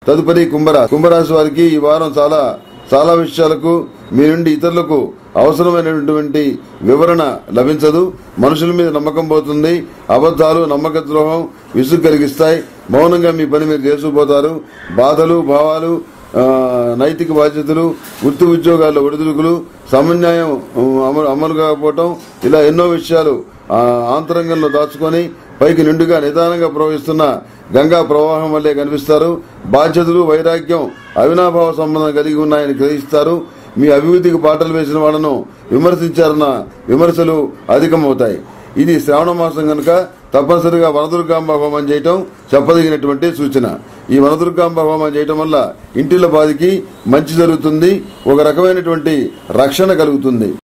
తదుపరి కుంభరాశి వారికి ఈ వారం చాలా విషయాలకు మీ నుండి ఇతరులకు అవసరమైనటువంటి వివరణ లభించదు. మనుషుల మీద నమ్మకం పోతుంది. అబద్దాలు, నమ్మక ద్రోహం విసుగు కలిగిస్తాయి. మౌనంగా మీ పని మీరు చేసుకుపోతారు. బాధలు, భావాలు, నైతిక బాధ్యతలు, వృత్తి ఉద్యోగాల్లో ఒడిదుడుకులు, సమన్యాయం అమలు కాకపోవటం, ఇలా ఎన్నో విషయాలు ఆంతరంగంలో దాచుకొని పైకి నిండుగా నిదానంగా ప్రవహిస్తున్న గంగా ప్రవాహం వల్లే కనిపిస్తారు. బాధ్యతలు, వైరాగ్యం, అవినాభావ సంబంధం కలిగి ఉన్నాయని గ్రహిస్తారు. మీ అభివృద్ధికి బాటలు వేసిన వాళ్ళను విమర్శించారన్న విమర్శలు అధికమవుతాయి. ఇది శ్రావణ మాసం కనుక తప్పనిసరిగా వనదుర్గాంబ హోమం చేయటం చెప్పదగినటువంటి సూచన. ఈ వనదుర్గాంబ హోమం చేయటం వల్ల ఇంటిల బాధికి మంచి జరుగుతుంది. ఒక రకమైనటువంటి రక్షణ కలుగుతుంది.